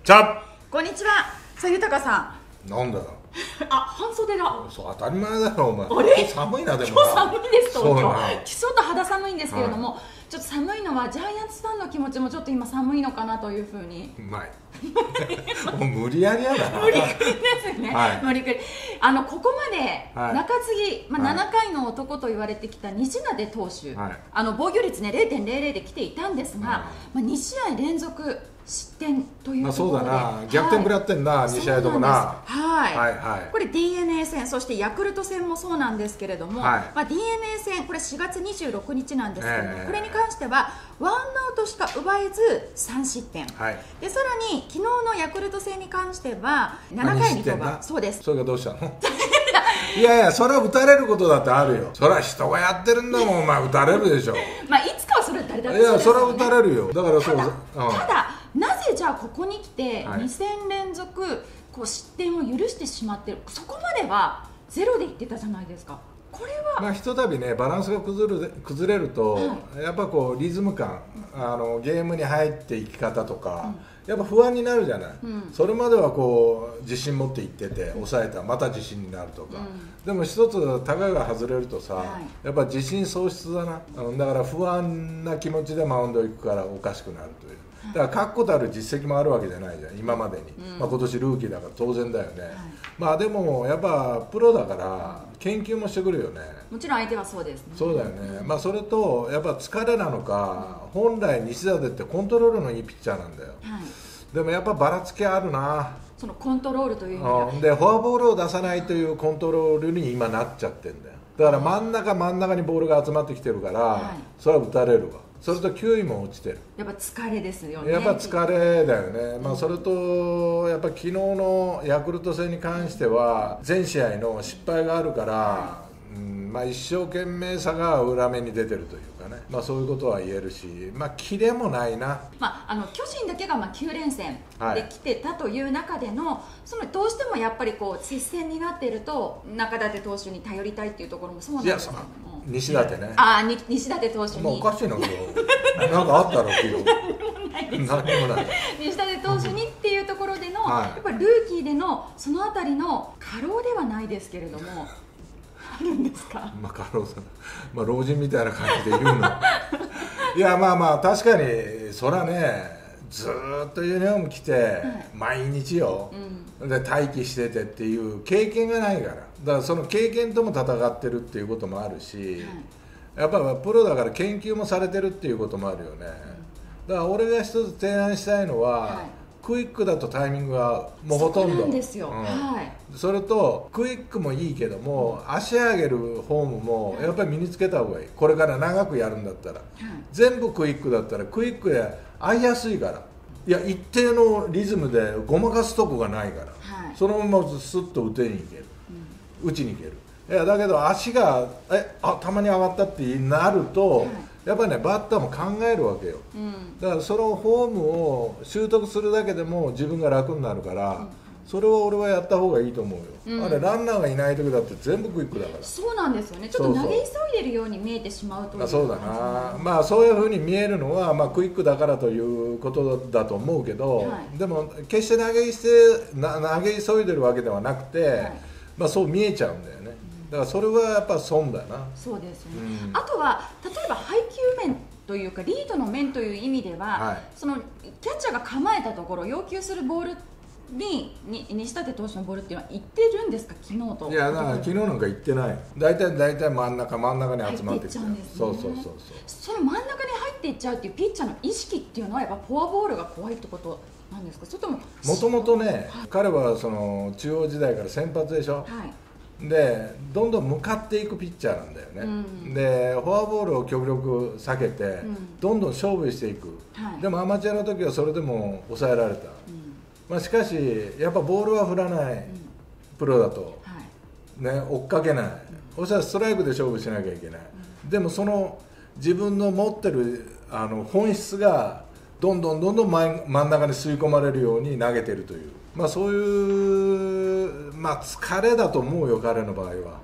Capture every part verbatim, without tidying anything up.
じゃこんにちは。さあ、豊さんなんだよ。 ん。あ、半袖だ。 そう当たり前だよお前。 あれ今日寒いな。でも今日寒いです東京。 そうなちょっと肌寒いんですけれども、 はちょっと寒いのはジャイアンツファンの気持ちもちょっと今寒いのかなというふうに。 うまいもう無理やりやだな。 無理くりですね、 はい無理くり。あのここまではい中継ぎ、まあ、 はいななかいの男と言われてきた西舘投手、 はいあの防御率、ね、ゼロてんゼロゼロで来ていたんですが、 はいまあ、にしあい連続失点というまあそうところで、 だな、逆転食らってんな、に試合ともな。 はい、 はいはいこれ ディーエヌエー 戦、そしてヤクルト戦もそうなんですけれども、 はいまあ、ディーエヌエー 戦、これしがつにじゅうろくにちなんですけれども、 えーこれに関してはワンアウトしか奪えずさんしってん、 はい、 でさらに昨日のヤクルト戦に関してはななかいに登板、そうです。 それがどうしたのいやいや、それは打たれることだってあるよ。それは人がやってるんだもん、お前打たれるでしょまあいつかはそれ誰だっていや、それはそうですよね。 打たれるよ。だからそう、 ただ、 うん、 ただなぜじゃあここに来てはいにせんれんぞくこう失点を許してしまってる、そこまではゼロでいってたじゃないですか。これはまあ、ひとたびねバランスが崩る崩れると、 はやっぱこうリズム感、あのゲームに入っていき方とか、やっぱ不安になるじゃない、 うん、 それまではこう自信持っていってて抑えたらまた自信になるとか、 うん、 でも一つタガが外れるとさ、 はい、 やっぱ自信喪失だな。あのだから不安な気持ちでマウンド行くからおかしくなるという。だから確固たる実績もあるわけじゃないじゃん今までに、うん、まあ、今年ルーキーだから当然だよね、はい、まあでもやっぱプロだから研究もしてくるよね。 もちろん相手はそうですね。 そうだよね、まあ、それとやっぱ疲れなのか、うん、本来西舘ってコントロールのいいピッチャーなんだよ、はい、でもやっぱばらつきあるな、 そのコントロールという意味では、 うん、でフォアボールを出さないというコントロールに今なっちゃってるんだよ。だから真ん中真ん中にボールが集まってきてるから、はい、それは打たれるわ。それと球威も落ちてる。 やっぱ疲れですよね。 やっぱ疲れだよね、まあ、それとやっぱ昨日のヤクルト戦に関しては全試合の失敗があるから、はい、うん、まあ、一生懸命さが裏目に出てるというかね、まあ、そういうことは言えるし、まあ、キレもないな、 まあ、あの巨人だけがまあきゅうれんせんで来てたという中での、はい、そのどうしてもやっぱりこう接戦になっていると中舘投手に頼りたいっていうところもそうなんですけども、 西舘ね、 あに西舘投手に、 まあ、おかしいな、なんかあったろ昨日何もない西舘投手にっていうところでの、はい、やっぱりルーキーでのそのあたりの過労ではないですけれどもあるんですか。 まあ過労さん、まあ、老人みたいな感じで言うのいやまあまあ確かにそらね、ずーっとユニフォーム着て、はい、毎日よ、うん、で待機しててっていう経験がないから、だからその経験とも戦ってるっていうこともあるし、はい、やっぱプロだから研究もされてるっていうこともあるよね、うん、だから俺が一つ提案したいのは、はい、クイックだとタイミングが合う、もうほとんどそうなんですよ、うん、はい、 それとクイックもいいけども、うん、足上げるフォームもやっぱり身につけた方がいい、これから長くやるんだったら、はい、全部クイックだったらクイックで合いやすいから、いや一定のリズムでごまかすとこがないから、はい、そのままスッと打てにいける、うん、打ちにいける。いやだけど足がえあたまに上がったってなると、はい、やっぱりねバッターも考えるわけよ、うん、だからそのフォームを習得するだけでも自分が楽になるから、うん、それを俺はやった方がいいと思うよ、うん、あれランナーがいない時だって全部クイックだから。 そうなんですよね、ちょっと投げ急いでるように見えてしまうというか、 そうだな、まあそういうふうに見えるのは、まあ、クイックだからということだと思うけど、はい、でも決して投げ急な投げ急いでるわけではなくて、はい、まあ、そう見えちゃうんだよね、だからそれはやっぱ損だな。 そうですよね、うん、あとは例えば配球面というかリードの面という意味では、はい、そのキャッチャーが構えたところ要求するボールに西舘投手のボールっていうのは行ってるんですか、昨日と。 いやだから昨日なんか行ってない、大体大体真ん中真ん中に集まってきて、 入っていっちゃうんですね。 そうそうそうそう、 その真ん中に入っていっちゃうっていうピッチャーの意識っていうのはやっぱフォアボールが怖いってことなんですか、それとももともとね、はい、彼はその中央時代から先発でしょ、はい、でどんどん向かっていくピッチャーなんだよね、うん、でフォアボールを極力避けて、うん、どんどん勝負していく、はい、でもアマチュアの時はそれでも抑えられた、うん、まあ、しかしやっぱボールは振らない、うん、プロだと、はい、ね、追っかけない、うん、そしたらストライクで勝負しなきゃいけない、うん、でもその自分の持ってるあの本質がどんどんどんどん真ん中に吸い込まれるように投げてるという、まあ、そういう、まあ、疲れだと思うよ彼の場合は。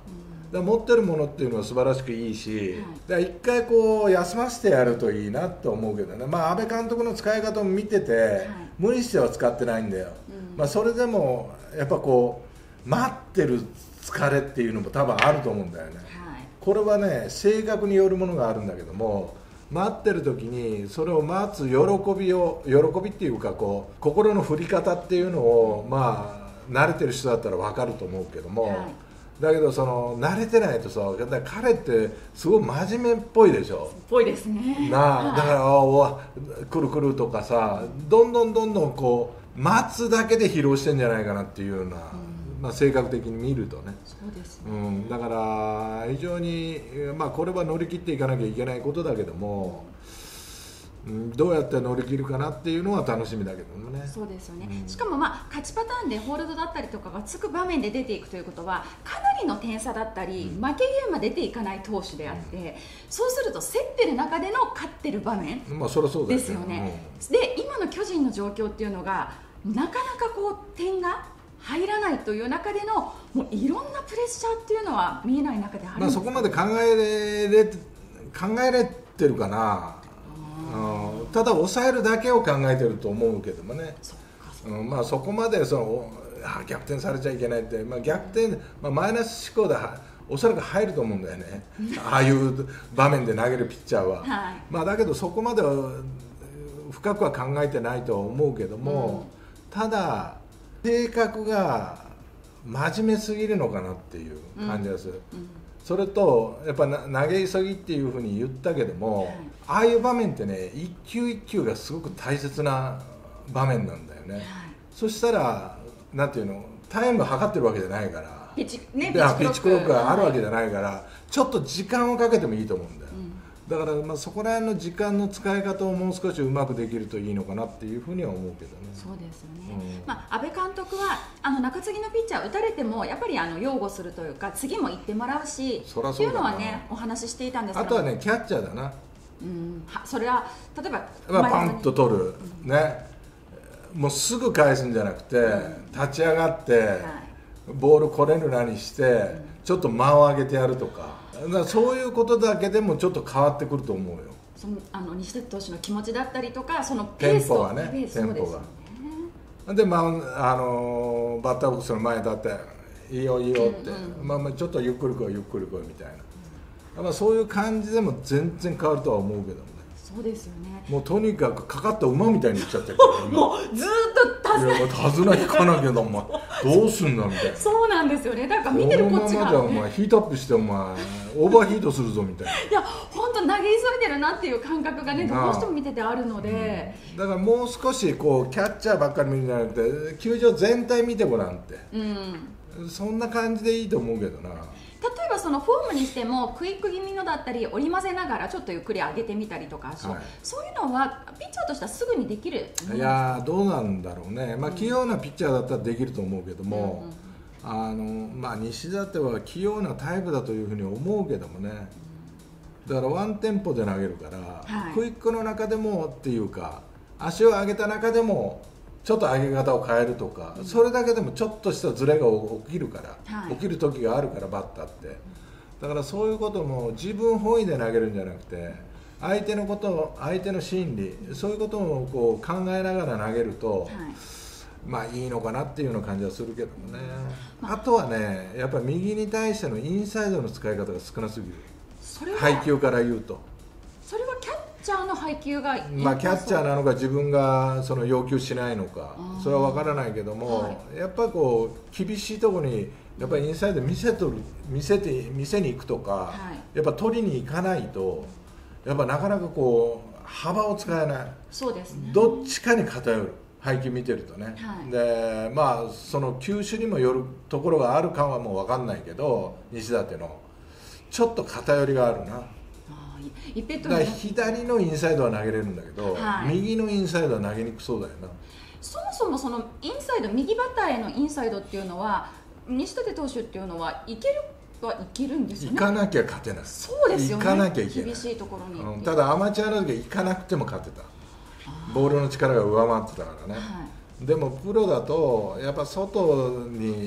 だ持ってるものっていうのは素晴らしくいいし、はい、だ一回こう休ませてやるといいなと思うけどね、まあ、安倍監督の使い方を見てて、はい、無理しては使ってないんだよ、うん、まあ、それでもやっぱこう待ってる疲れっていうのも多分あると思うんだよね、はい、これはね性格によるものがあるんだけども、待ってる時にそれを待つ喜びを喜びっていうかこう心の振り方っていうのをまあ慣れてる人だったら分かると思うけども、はい、だけどその慣れてないとさ、彼ってすごい真面目っぽいでしょ。 っぽいですね。 なあ、だからお来る来るとかさ、どんどんどんどんこう待つだけで疲労してんじゃないかなっていうような、うん、まあ、性格的に見るとね。 そうですね、 うん、だから非常に、まあ、これは乗り切っていかなきゃいけないことだけども、うん、どうやって乗り切るかなっていうのは楽しみだけどもね。 そうですよね、うん、しかも、まあ、勝ちパターンでホールドだったりとかがつく場面で出ていくということはかなりの点差だったり、うん、負けゲームは出ていかない投手であって、うん、そうすると競ってる中での勝ってる場面、 まあ、そりゃそうだよね、 ですよね、うん、で今の巨人の状況っていうのがなかなかこう点が入らないという中でのもういろんなプレッシャーっていうのは見えない中であるんですか。 まあ、そこまで考えれ考えれてるかな。うん、ただ抑えるだけを考えてると思うけどもね。そ, うん、まあ、そこまでそのあ逆転されちゃいけないって、まあ、逆転、まあ、マイナス思考でおそらく入ると思うんだよねああいう場面で投げるピッチャーは、はい、まあ、だけどそこまでは深くは考えてないとは思うけども、うん、ただ性格が真面目すぎるのかなっていう感じがする、うんうん、それとやっぱ投げ急ぎっていうふうに言ったけども、はい、ああいう場面ってね一球一球がすごく大切な場面なんだよね、はい、そしたらなんていうのタイム測ってるわけじゃないからピッチ、ね、 ピッチクロックがあるわけじゃないから、はい、ちょっと時間をかけてもいいと思うんだよ、うん、だからまあそこら辺の時間の使い方をもう少しうまくできるといいのかなっていうふうには思うけどね。 そうですよね、うん、まあ、安倍監督はあの中継ぎのピッチャー打たれてもやっぱりあの擁護するというか次も行ってもらうしそらそうだなっていうのはねお話ししていたんですけど、 あとはねキャッチャーだな、 うん、はそれは例えば、 まあ、パンと取る、うん、ね、もうすぐ返すんじゃなくて、うん、立ち上がって、はい、ボールこれるなにして、うん、ちょっと間を上げてやるとか、だからそういうことだけでもちょっと変わってくると思うよ。 そのあの西舘投手の気持ちだったりとかそのペースとテンポがね、テンポがで、まあ、あのバッターボックスの前だっていいよいいよって、うんうん、まあ、まあちょっとゆっくり来いゆっくり来いみたいな、うん、まあ、そういう感じでも全然変わるとは思うけどもね。 そうですよね。 もうとにかくかかった馬みたいに言っちゃってるからもうずっと手綱いや手綱引かなきゃお前どうすんだみたいなそうなんですよね。だから見てるこっちが、ね、このままじゃお前ヒートアップしてお前オーバーヒートするぞみたいないや本当投げ急いでるなっていう感覚がねどうしても見ててあるので、 うん、だからもう少しこうキャッチャーばっかり見るんじゃなくて球場全体見てごらんって、うん、そんな感じでいいと思うけどな。 例えばそのフォームにしてもクイック気味のだったり織り交ぜながらちょっとゆっくり上げてみたりとか、はい、そういうのはピッチャーとしてはすぐにできる。 いやどうなんだろうね、まあ、器用なピッチャーだったらできると思うけども、うんうん、あのまあ、西舘は器用なタイプだというふうに思うけどもね、だからワンテンポで投げるから、はい、クイックの中でもっていうか足を上げた中でもちょっと上げ方を変えるとか、うん、それだけでもちょっとしたズレが起きるから、はい、起きる時があるからバッターってだからそういうことも自分本位で投げるんじゃなくて相手のこと相手の心理そういうことをこう考えながら投げると、はい、まあいいのかなっていうような感じはするけどもね、まあ、あとはねやっぱり右に対してのインサイドの使い方が少なすぎる。それは配球から言うとそれはキャッチャーの配球がいい、 まあ、キャッチャーなのか自分がその要求しないのかそれは分からないけども、はい、やっぱりこう厳しいところにやっぱりインサイド見せとる見せて見せに行くとか、はい、やっぱ取りに行かないとやっぱなかなかこう幅を使えない。 そうですね。 どっちかに偏る配球見てるとね、はい、でまあその球種にもよるところがあるかはもう分かんないけど西舘のちょっと偏りがあるな。だから左のインサイドは投げれるんだけど、はい、右のインサイドは投げにくそうだよな。 そもそもそのインサイド右バッターへのインサイドっていうのは西舘投手っていうのはいけるはいけるんですよね。 行かなきゃ勝てない。 そうですよね。 行かなきゃいけない。 厳しいところに、 うん、ただアマチュアの時は行かなくても勝てた。ボールの力が上回ってたからね、はい、でもプロだとやっぱ外に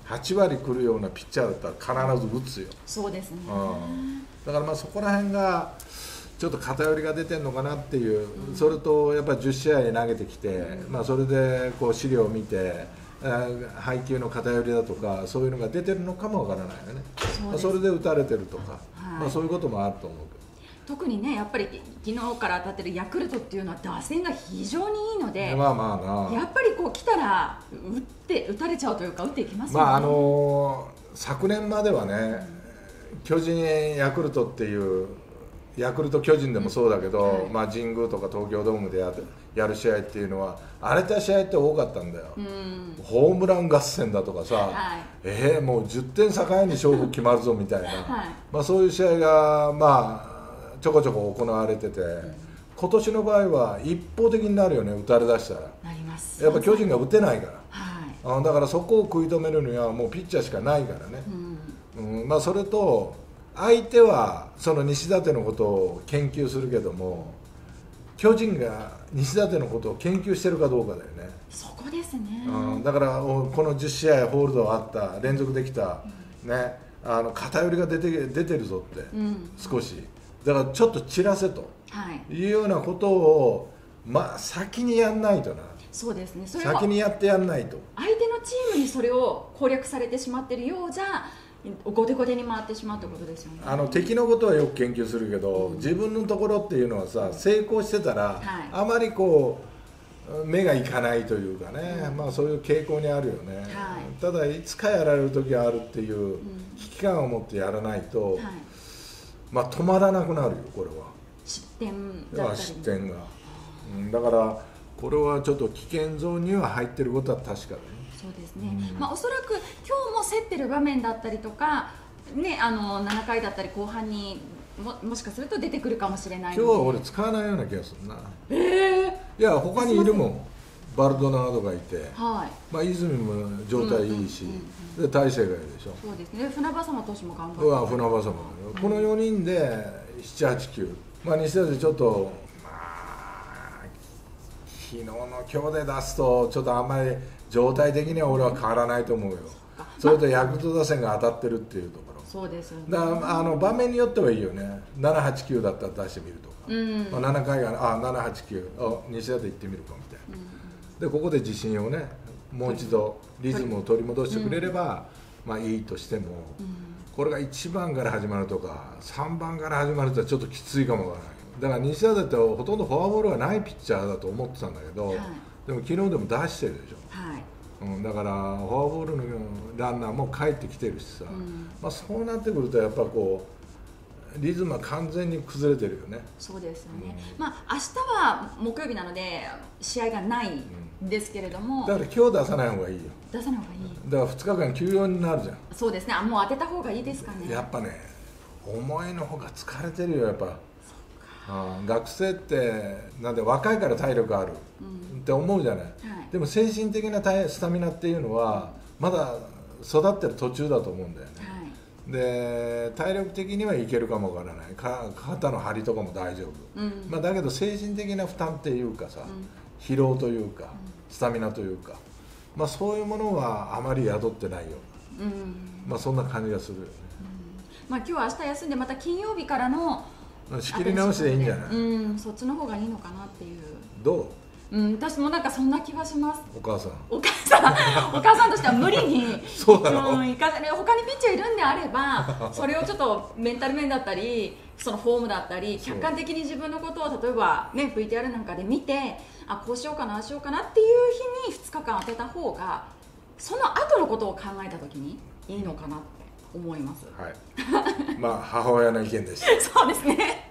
はち割来るようなピッチャーだったら必ず打つよ。 そうですね、 うん、だからまあそこら辺がちょっと偏りが出てるのかなっていう、うん、それとやっぱりじゅっ試合投げてきて、うん、まあそれでこう資料を見て配球の偏りだとかそういうのが出てるのかもわからないよね。 そ, まあ、それで打たれてるとか、はい、まあ、そういうこともあると思うけど、 特にねやっぱり昨日から当たってるヤクルトっていうのは打線が非常にいいので、 まあまあな、 やっぱりこう来たら打って打たれちゃうというか打っていきますよね。 まああのー、昨年まではね、うん、巨人ヤクルトっていうヤクルト巨人でもそうだけど、うん、はい、まあ、神宮とか東京ドームで や, やる試合っていうのは荒れた試合って多かったんだよ、うん、ホームラン合戦だとかさ、はい、えー、もうじゅってん境に勝負決まるぞみたいな、はい、まあ、そういう試合がまあちょこちょこ行われてて、うん、今年の場合は一方的になるよね、打たれだしたら。 なります。 やっぱ巨人が打てないから、 はい、 あだからそこを食い止めるにはもうピッチャーしかないからね、うんうん、まあ、それと相手はその西舘のことを研究するけども、巨人が西舘のことを研究してるかどうかだよね。 そこですね、 うん、だからこのじゅっ試合ホールドあった連続できた、うん、ね、あの偏りが出て、出てるぞって、うん、少しだからちょっと散らせと、はい、いうようなことを、まあ、先にやんないとな。 そうですね、それ先にやってやんないと相手のチームにそれを攻略されてしまっているようじゃ後手後手に回ってしまうということですよね。 あの敵のことはよく研究するけど、うん、自分のところっていうのはさ、成功してたら、はい、あまりこう目がいかないというかね、うん、まあ、そういう傾向にあるよね、はい、ただいつかやられる時があるっていう危機感を持ってやらないと、はい、まあ、止まらなくなるよ、これは失点だったり、 失点が、うん、だからこれはちょっと危険ゾーンには入ってることは確かだね。 そうですね、うん、まあ、おそらく今日も競ってる場面だったりとか、ね、あのななかいだったり後半に も, もしかすると出てくるかもしれないので、 今日は俺使わないような気がするな。 えー、 いや他にいるもん、バルドナードがいて、 はい、 まあ、泉も状態いいし、で大勢がいるでしょ。 そうですね、船場様投手も頑張って、 うわ船場様、うん、このよにんでなな、はち、きゅう、まあ、西田でちょっと、まあ、昨日の今日で出すとちょっとあんまり状態的には俺は変わらないと思うよ、それとヤクルト打線が当たってるっていうところ、 そうですよね、 だからあの場面によってはいいよね、なな、はち、きゅうだったら出してみるとか、うん、まあ、ななかいがあなな、はち、きゅう、あ西田で行ってみるかみたいな、うん、でここで自信をねもう一度リズムを取り戻してくれれば、うん、まあいいとしても、うん、これがいちばんから始まるとかさんばんから始まるとちょっときついかもわからない。だから西田だってほとんどフォアボールがないピッチャーだと思ってたんだけど、はい、でも昨日でも出してるでしょ、はい、うん、だからフォアボールのランナーも帰ってきてるしさ、うん、まあ、そうなってくるとやっぱこうリズムは完全に崩れてるよね。 そうですよね、うん、まあ明日は木曜日なので試合がないんですけれども、 うん、だから今日出さない方がいいよ。 出さない方がいい。 だからふつかかん休養になるじゃん。 そうですね、あもう当てた方がいいですかね。 やっぱね、思いのほか疲れてるよやっぱ。あ学生ってなんで若いから体力ある、うん、って思うじゃない、はい、でも精神的なスタミナっていうのはまだ育ってる途中だと思うんだよね、はい、で体力的にはいけるかもわからないか、肩の張りとかも大丈夫、うん、まあ、だけど精神的な負担っていうかさ、うん、疲労というか、うん、スタミナというか、まあ、そういうものはあまり宿ってないような、うん、まあ、そんな感じがするよね、 うん、まあ、今日は明日休んでまた金曜日からの仕切り直しでいいんじゃない。 うん、そっちの方がいいのかなっていう。 どう？うん、私もなんかそんな気がします。 お母さん。 お母さん、お母さんとしては無理に。 そうだろう。 うん、いか他にピッチャーいるんであれば、それをちょっとメンタル面だったり、そのフォームだったり、客観的に自分のことを例えばね ブイティーアール なんかで見て、あこうしようかなああしようかなっていう日にふつかかん当てた方が、その後のことを考えたときにいいのかなって思います。 はい。まあ母親の意見でした。 そうですね。